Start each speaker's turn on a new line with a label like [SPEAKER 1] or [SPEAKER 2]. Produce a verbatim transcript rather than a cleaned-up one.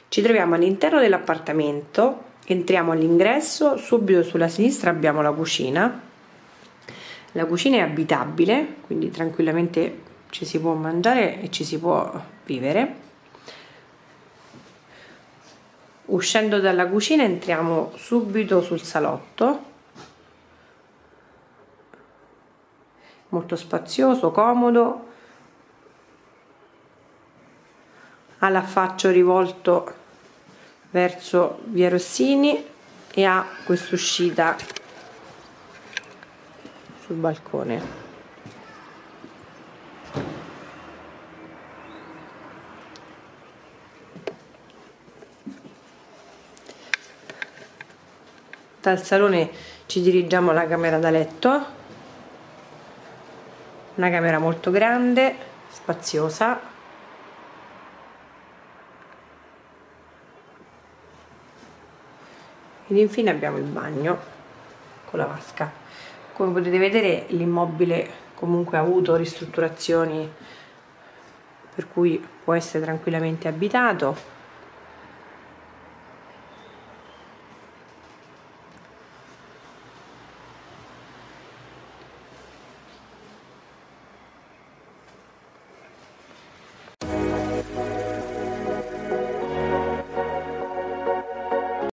[SPEAKER 1] Ci troviamo all'interno dell'appartamento, entriamo all'ingresso, subito sulla sinistra abbiamo la cucina. La cucina è abitabile, quindi tranquillamente ci si può mangiare e ci si può vivere. Uscendo dalla cucina entriamo subito sul salotto, molto spazioso, comodo, ha l'affaccio rivolto verso via Rossini e ha quest'uscita sul balcone. Dal salone ci dirigiamo alla camera da letto, una camera molto grande, spaziosa. Ed infine abbiamo il bagno con la vasca. Come potete vedere l'immobile comunque ha avuto ristrutturazioni per cui può essere tranquillamente abitato.